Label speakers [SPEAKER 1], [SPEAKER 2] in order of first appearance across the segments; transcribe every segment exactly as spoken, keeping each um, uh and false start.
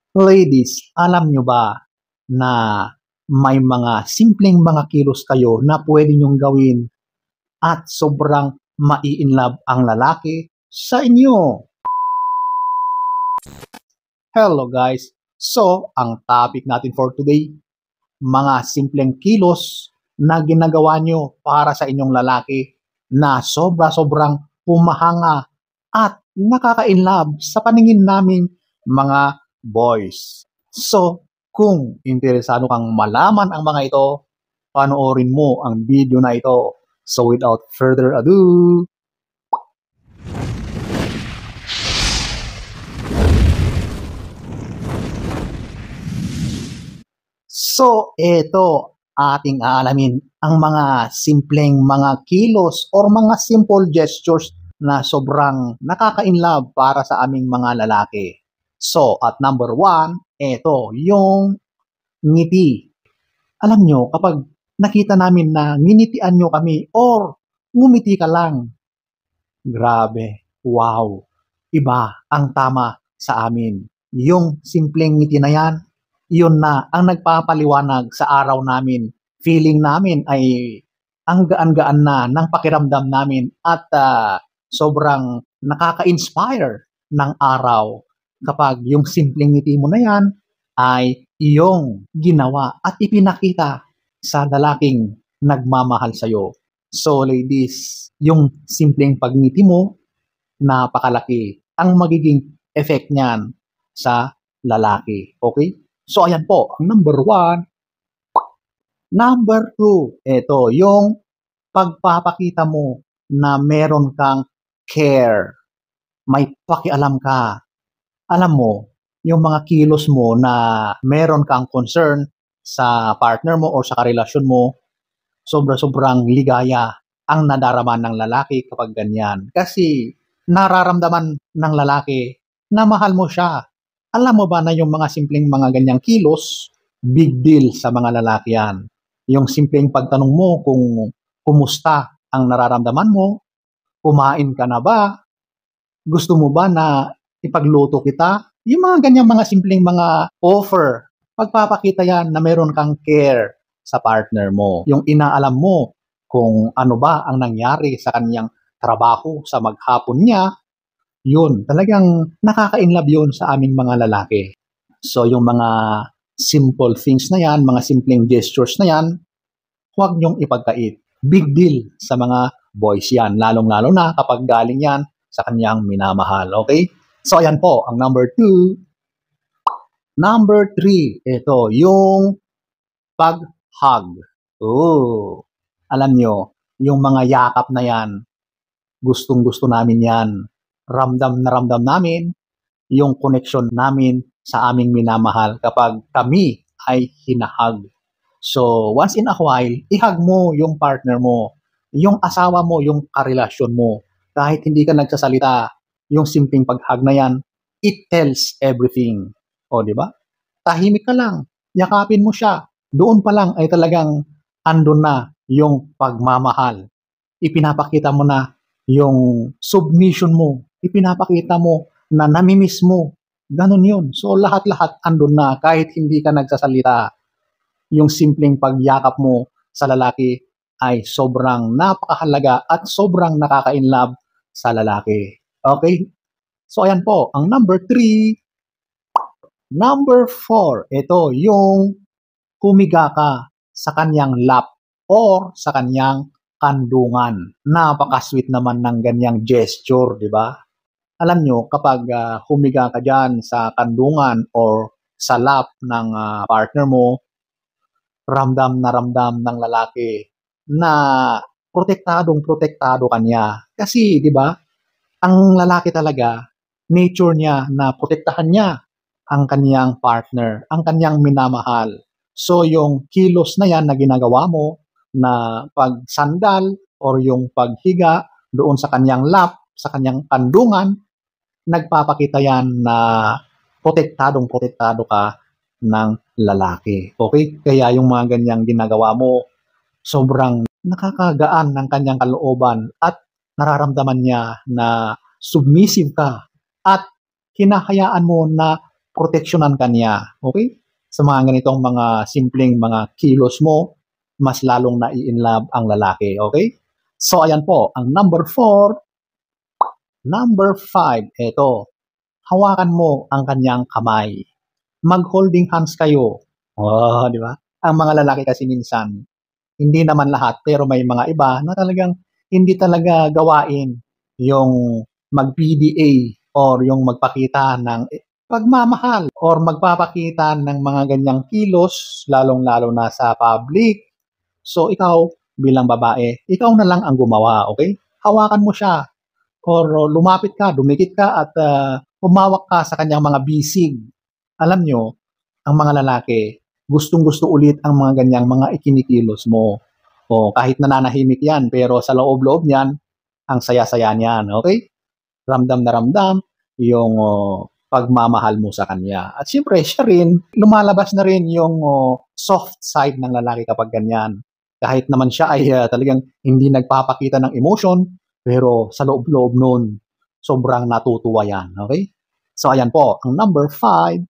[SPEAKER 1] Ladies, alam nyo ba na may mga simpleng mga kilos kayo na pwede nyong gawin at sobrang mai-inlove ang lalaki sa inyo? Hello guys! So, ang topic natin for today, mga simpleng kilos na ginagawa nyo para sa inyong lalaki na sobra-sobrang humahanga at nakaka-inlove sa paningin naming mga boys. So, kung interesado kang malaman ang mga ito, panoorin mo ang video na ito. So, without further ado, so, ito ating aalamin ang mga simpleng mga kilos or mga simple gestures na sobrang nakaka-inlove para sa aming mga lalaki. So, at number one, ito, yung ngiti. Alam nyo, kapag nakita namin na nginitian nyo kami or ngumiti ka lang, grabe, wow, iba ang tama sa amin. Yung simpleng ngiti na yan, yun na ang nagpapaliwanag sa araw namin. Feeling namin ay ang gaan-gaan na ng pakiramdam namin at uh, sobrang nakaka-inspire ng araw kapag yung simpleng ngiti mo na yan ay iyong ginawa at ipinakita sa lalaking nagmamahal sa'yo. So ladies, yung simpleng pagngiti mo, napakalaki ang magiging effect niyan sa lalaki. Okay? So ayan po, ang number one. Number two, ito, yung pagpapakita mo na meron kang care. May pakialam ka. Alam mo, yung mga kilos mo na meron kang concern sa partner mo or sa karelasyon mo, sobra-sobrang ligaya ang nadarama ng lalaki kapag ganyan. Kasi nararamdaman ng lalaki na mahal mo siya. Alam mo ba na yung mga simpleng mga ganyang kilos, big deal sa mga lalaki yan. Yung simpleng pagtanong mo kung kumusta ang nararamdaman mo, kumain ka na ba, gusto mo ba na ipagluto kita? Yung mga ganyang mga simpleng mga offer, pagpapakita yan na meron kang care sa partner mo. Yung inaalam mo kung ano ba ang nangyari sa kanyang trabaho sa maghapon niya, yun, talagang nakaka-inlove yun sa aming mga lalaki. So yung mga simple things na yan, mga simpleng gestures na yan, huwag niyong ipagkait. Big deal sa mga boys yan, lalong-lalo na kapag galing yan sa kanyang minamahal. Okay? So ayan po, ang number two. Number three, ito, yung pag-hug. Oh, alam nyo, yung mga yakap na yan, gustong-gusto namin yan. Ramdam na ramdam namin yung connection namin sa aming minamahal kapag kami ay hinahag. So, once in a while, ihag mo yung partner mo, yung asawa mo, yung karelasyon mo. Kahit hindi ka nagsasalita, yung simpleng pag-hug na yan, it tells everything. O, di ba? Tahimik ka lang, yakapin mo siya. Doon pa lang ay talagang andun na yung pagmamahal. Ipinapakita mo na yung submission mo. Ipinapakita mo na namimiss mo. Ganun yun. So, lahat-lahat andun na kahit hindi ka nagsasalita. Yung simpleng pagyakap mo sa lalaki ay sobrang napakahalaga at sobrang nakaka-inlove sa lalaki. Okay? So, ayan po. Ang number three. Number four. Ito, yung humiga ka sa kanyang lap or sa kanyang kandungan. Napaka-sweet naman ng ganyang gesture, di ba? Alam nyo, kapag uh, humiga ka dyan sa kandungan or sa lap ng uh, partner mo, ramdam na ramdam ng lalaki na protektadong protektado kanya. Kasi, di ba, ang lalaki talaga, nature niya na protektahan niya ang kanyang partner, ang kanyang minamahal. So, yung kilos na yan na ginagawa mo, na pagsandal or yung paghiga doon sa kanyang lap, sa kanyang kandungan, nagpapakita yan na protektadong protektado ka ng lalaki. Okay? Kaya yung mga ganyang ginagawa mo, sobrang nakakagaan ng kanyang kalooban at nararamdaman niya na submissive ka at hinahayaan mo na proteksyonan ka niya. Okay? Sa mga ganitong mga simpleng mga kilos mo, mas lalong nai-inlove ang lalaki. Okay? So, ayan po. Ang number four, number five, eto. Hawakan mo ang kanyang kamay. Mag-holding hands kayo. Oh, di ba? Ang mga lalaki kasi minsan, hindi naman lahat, pero may mga iba na talagang hindi talaga gawain yung mag-P D A or yung magpakita ng pagmamahal or magpapakita ng mga ganyang kilos, lalong-lalo na sa public. So, ikaw bilang babae, ikaw na lang ang gumawa, okay? Hawakan mo siya or lumapit ka, dumikit ka at uh, humawak ka sa kanyang mga bisig. Alam nyo, ang mga lalaki, gustong-gusto ulit ang mga ganyang mga ikinikilos mo. O kahit nananahimik yan, pero sa loob-loob niyan, ang saya-saya niyan, okay? Ramdam na ramdam yung uh, pagmamahal mo sa kanya. At siyempre, siya rin, lumalabas na rin yung uh, soft side ng lalaki kapag ganyan. Kahit naman siya ay uh, talagang hindi nagpapakita ng emotion, pero sa loob-loob nun, sobrang natutuwa yan, okay? So, ayan po, ang number five.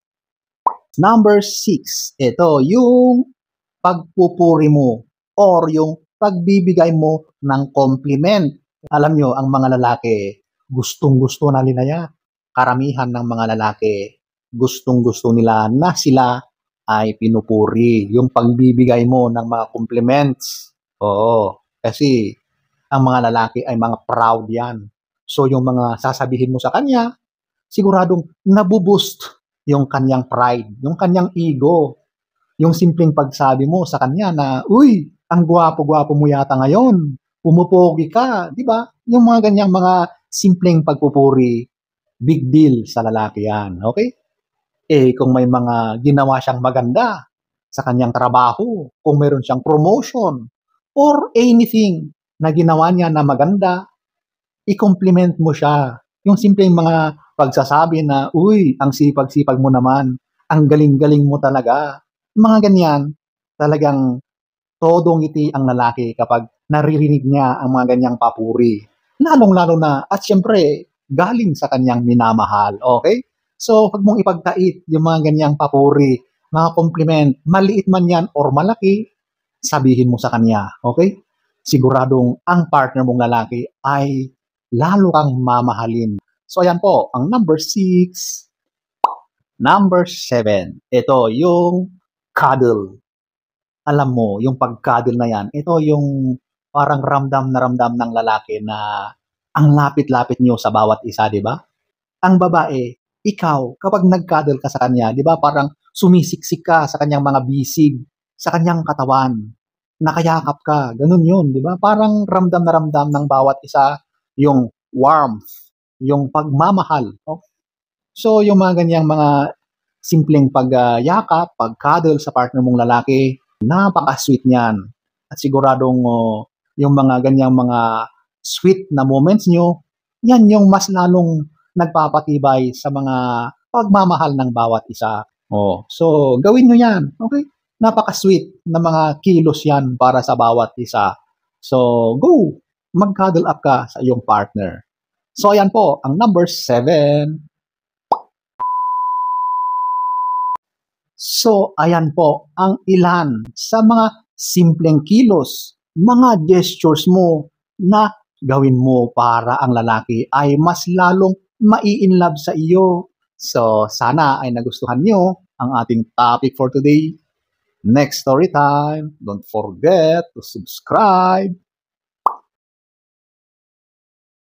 [SPEAKER 1] Number six, ito, yung pagpupuri mo or yung pagbibigay mo ng compliment. Alam nyo, ang mga lalaki, gustong-gusto na nila yan. Karamihan ng mga lalaki, gustong-gusto nila na sila ay pinupuri. Yung pagbibigay mo ng mga compliments. Oo, kasi ang mga lalaki ay mga proud yan. So yung mga sasabihin mo sa kanya, siguradong nabuboost yung kanyang pride, yung kanyang ego. Yung simpleng pagsabi mo sa kanya na, uy, ang gwapo-gwapo mo yata ngayon, pumupogi ka, di ba? Yung mga ganyang mga simpleng pagpupuri, big deal sa lalaki yan, okay? Eh, kung may mga ginawa siyang maganda sa kanyang trabaho, kung meron siyang promotion, or anything na ginawa niya na maganda, i-compliment mo siya. Yung simpleng mga pagsasabi na, uy, ang sipag-sipag mo naman, ang galing-galing mo talaga. Mga ganyan, talagang todong ngiti ang lalaki kapag naririnig niya ang mga ganyang papuri. Lalong-lalo na, at syempre, galing sa kanyang minamahal. Okay? So, huwag mong ipagkait yung mga ganyang papuri, mga compliment, maliit man yan or malaki, sabihin mo sa kanya. Okay? Siguradong ang partner mong lalaki ay lalo kang mamahalin. So, ayan po, ang number six. Number seven, ito yung cuddle. Alam mo, yung pag-cuddle na yan, ito yung parang ramdam na ramdam ng lalaki na ang lapit-lapit nyo sa bawat isa, di ba? Ang babae, ikaw, kapag nag-cuddle ka sa kanya, di ba parang sumisiksik ka sa kanyang mga bisig, sa kanyang katawan, nakayakap ka, ganun yun, di ba? Parang ramdam na ramdam ng bawat isa yung warmth, yung pagmamahal. Oh. So, yung mga ganyang mga simpleng pagyakap, uh, pag-cuddle sa partner mong lalaki, napaka-sweet niyan. At siguradong uh, yung mga ganyang mga sweet na moments nyo, yan yung mas lalong nagpapatibay sa mga pagmamahal ng bawat isa. Oh, so, gawin nyo yan. Okay? Napaka-sweet na mga kilos yan para sa bawat isa. So, go! Mag-cuddle up ka sa iyong partner. So, ayan po, ang number seven. So, ayan po ang ilan sa mga simpleng kilos, mga gestures mo na gawin mo para ang lalaki ay mas lalong mai-inlove sa iyo. So, sana ay nagustuhan nyo ang ating topic for today. Next story time, don't forget to subscribe